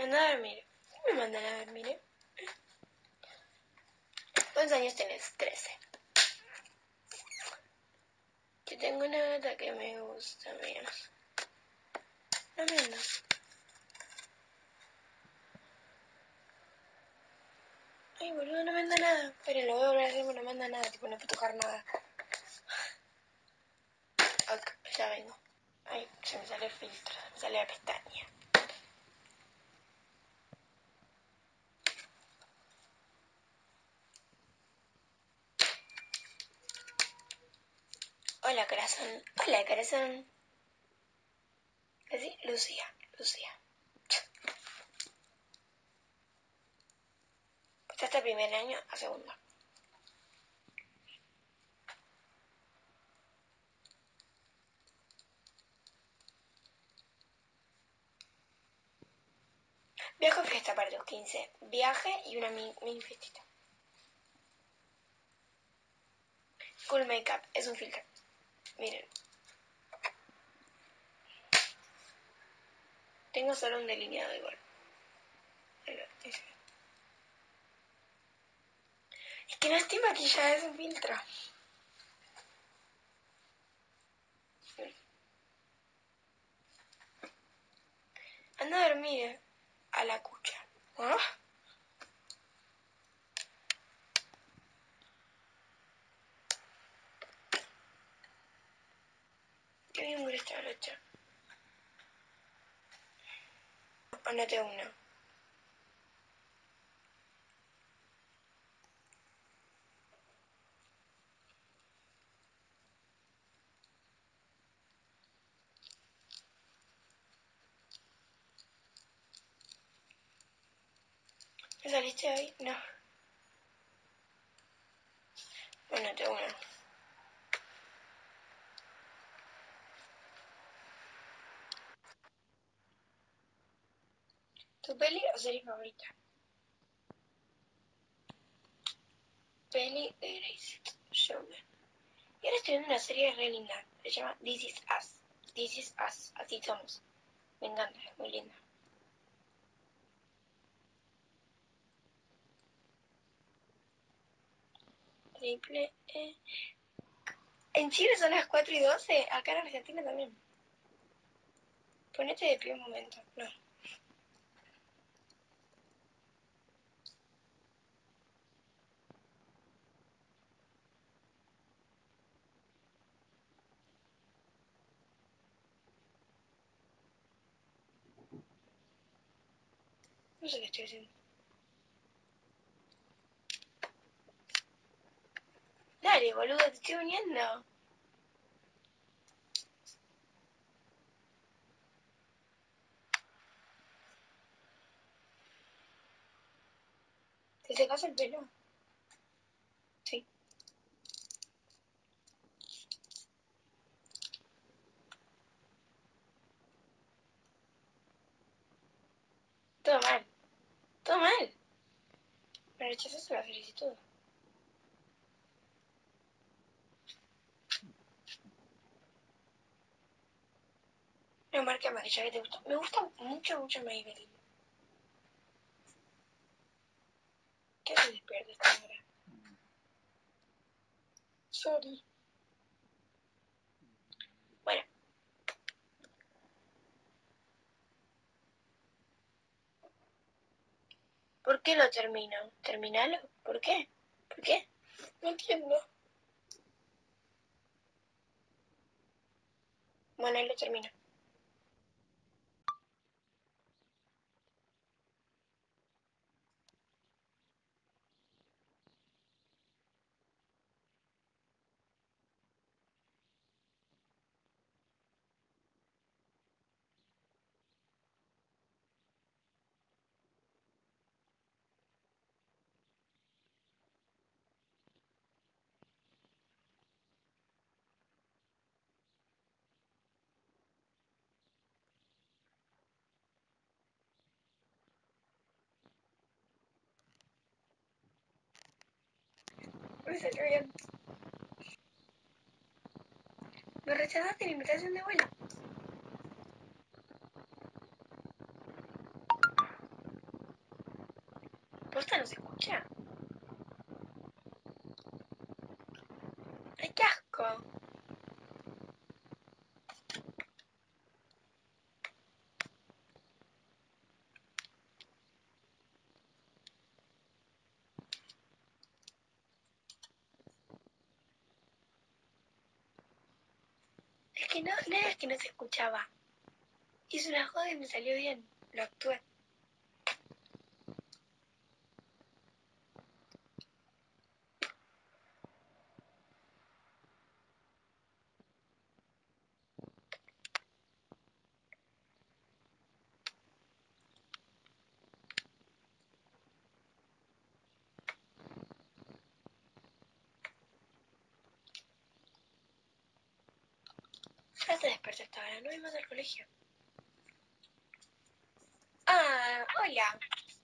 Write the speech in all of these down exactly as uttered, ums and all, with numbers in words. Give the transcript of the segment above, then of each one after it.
Anda a dormir. Me mandan a dormir, ¿eh? ¿Cuántos años tenés? Trece. Yo tengo una gata que me gusta, mira. No me anda. Ay, boludo, no me anda nada. Pero lo voy a volver a hacer, pero no me anda nada. Tipo, no puedo tocar nada. Ok, ya vengo. Ay, se me sale el filtro. Se me sale la pestaña. Hola, corazón. Hola, corazón. ¿Así? Lucía. Lucía. ¿Pasaste el primer año a segundo? Viaje o fiesta para tus quince. Viaje y una mini, mini fiestita. Cool Makeup. Es un filtro. Miren. Tengo solo un delineado igual. Es que no estoy maquillada, es un filtro. Anda a dormir a la cucha. ¿Ah? Qué bien murió esta brocha. Andate una. ¿Me saliste hoy? No. Andate una. ¿Tu peli o serie favorita? Peli de Grace Showman. Y ahora estoy viendo una serie re linda. Se llama This Is Us. This Is Us. Así somos. Me encanta, es muy linda. Triple E. En Chile son las cuatro y doce. Acá en Argentina también. Ponete de pie un momento. No. No sé qué estoy haciendo. Dale, boludo, te estoy uniendo. ¿Te secas el pelo? Sí. Todo mal. Todo mal. Me rechazaste la solicitud. No, marca maquillaje que te gusta. Me gusta mucho, mucho Maybelline. ¿Qué se despierta esta hora? Sorry. Bueno. ¿Por qué lo termino? ¿Terminalo? ¿Por qué? ¿Por qué? No entiendo. Bueno, ahí lo termino. Me salió bien. Me rechazaste la invitación de vuelo. ¡Ay, qué asco! Es que no, no es que no se escuchaba. Hice una joda y me salió bien. Lo actué. Ya se despertó esta hora, no voy más al colegio. Ah, hola.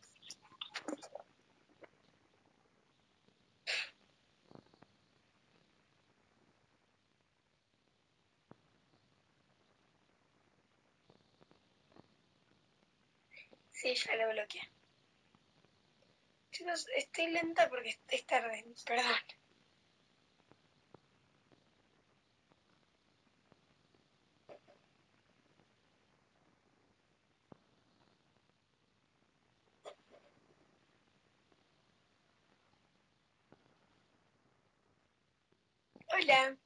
Sí, ya lo bloqueé. Chicos, estoy lenta porque es tarde, perdón. Hola.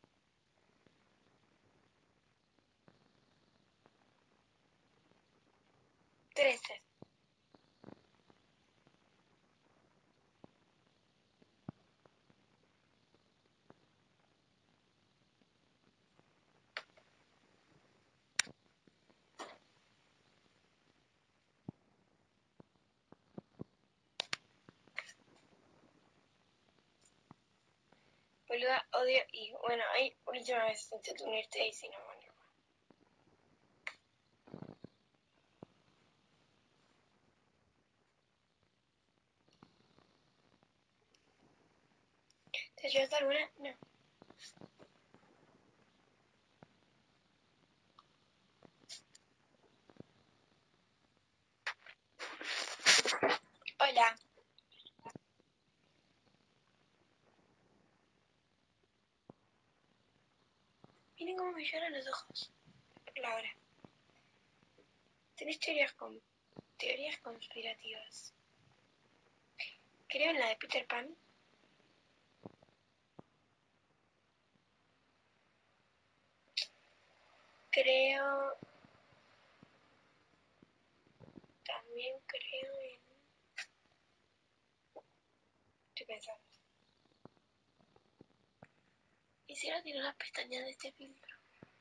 Trece. Boluda, odio y bueno, ahí última vez intenté unirte y si no, bueno. ¿Te ayudas alguna? No. Hola. Miren cómo me lloran los ojos. Por la hora. Tenés teorías, con... teorías conspirativas. Creo en la de Peter Pan. Creo... También creo en... Estoy pensando. ¿Y si no tiene las pestañas de este filtro?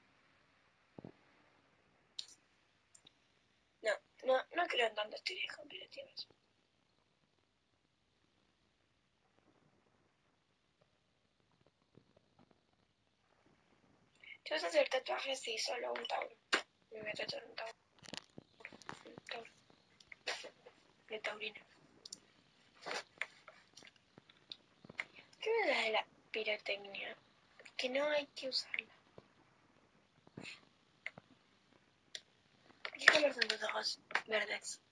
No, no, no creo en tantas teorías conspirativas. ¿Te vas a hacer tatuajes? Sí, solo un tauro. Me voy a tatuar un tauro. Un tauro. De taurina. ¿Qué me da de la pirotecnia? Que no hay que usarla. ¿Qué color son tus ojos? Verdes.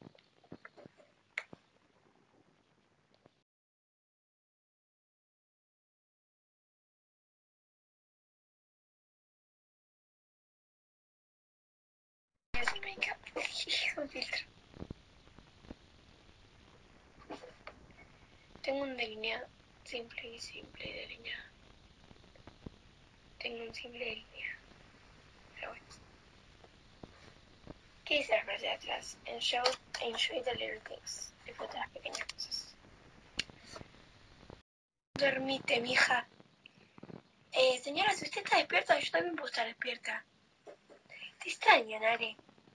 Es mi make-up. Un filtro. Tengo un delineado simple y simple delineado. Tengo un simple delineado. Pero bueno. ¿Qué dice la frase de atrás? Enjoy, enjoy the little things. Disfruta las pequeñas cosas. Dormite, mija. Eh, señora, si usted está despierta, yo también puedo estar despierta. Te extraño, Nare.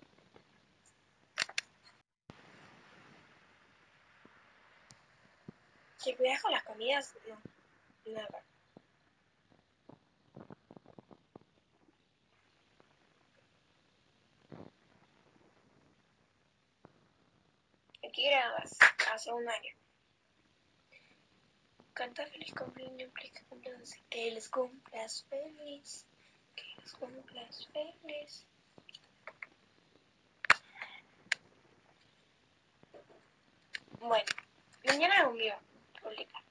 Si cuidas con las comidas, no. Nada. ¿Qué grabas? Hace un año. Canta feliz cumpleaños, implica cumpleaños. Que les cumplas feliz. Que les cumplas feliz. Bueno, mañana hago un video. Publica.